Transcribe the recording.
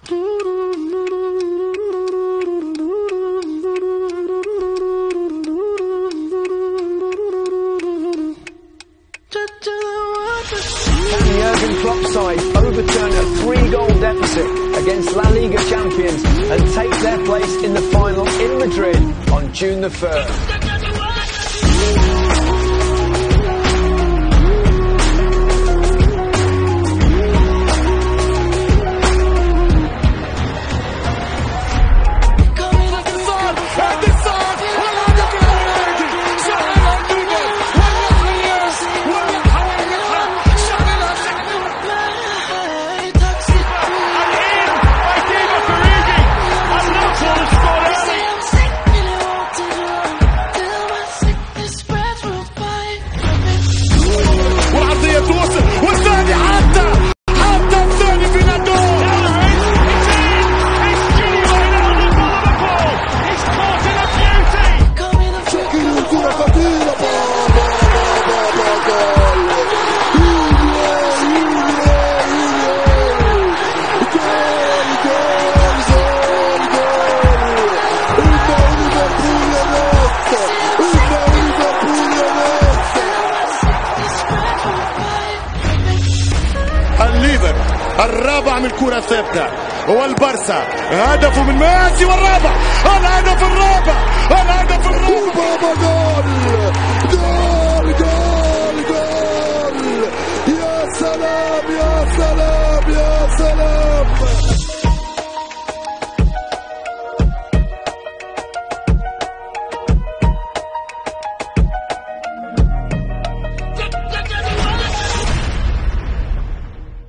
Jurgen Klopp's side overturn a 3-goal deficit against La Liga champions and take their place in the final in Madrid on June the 3rd. والثاني حتى الثاني في الجول. شكل الكرة خطيرة. الليفر الرابع من كرة ثابتة، والبرسا هدفه من ميسي، والرابع الهدف الرابع بابا جول. يا سلام يا سلام يا سلام.